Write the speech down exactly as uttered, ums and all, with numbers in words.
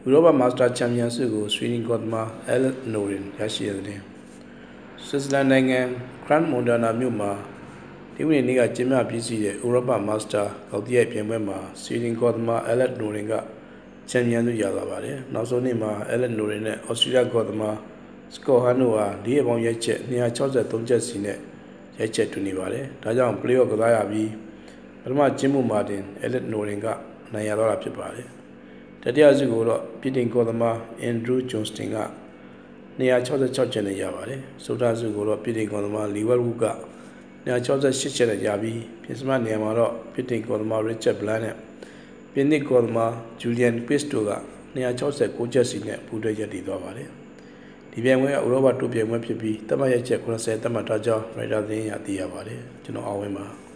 Europa Master Champions ကို Sweden ကသမား Alex Noren ရရှိတဲ့ Switzerland နိုင်ငံ Grand Montana မြို့မှာဒီနေ့နေ့ကကျင်းပပြီးစီးတဲ့ Europa Master ကောက်တရိုက်ပြိုင်ပွဲမှာ Sweden ကသမား Alex Noren ကချန်ပီယံဆုရသွားပါတယ်။နောက်ဆုံးနေ့မှာ Alex Noren နဲ့ Australia ကသမား Scott Hahn တို့ဟာလေးရက်ပေါင်းရိုက်ချက်two hundred sixty-threeချက်စီနဲ့ရိုက်ချက်တူနေပါတယ်။ဒါကြောင့် play-off ကစားရပြီးပထမကျင်းမှုမှာတင် Alex Noren ကအနိုင်ရသွားတာဖြစ်ပါတယ်။တတိယဆုကိုတော့ပြည်တင်ကောသမား Andrew Johnston ကtwo hundred sixty-sixချက်နဲ့ရပါတယ်။ဆုထဆုကိုတော့ပြည်တင်ကောသမား Leeward Wood ကtwo hundred sixty-eightချက်နဲ့ရပြီးပြင်စမနေရာမှာတော့ပြည်တင်ကောသမား Richard Bland နဲ့ပြင်သစ်ကောသမား Julian Pace တို့ကtwo hundred sixty-nineချက်စီနဲ့ပူးတွဲရပ်တည်သွားပါတယ်။ဒီပြိုင်ပွဲကဥရောပတိုးပြိုင်ပွဲဖြစ်ပြီးတမတ်ရိုက်ချက်ninetyသတ်မှတ်ထားကြောင်းရိုက်တာသတင်းရသိရပါတယ်။ကျွန်တော်အောင်ဝင်းပါ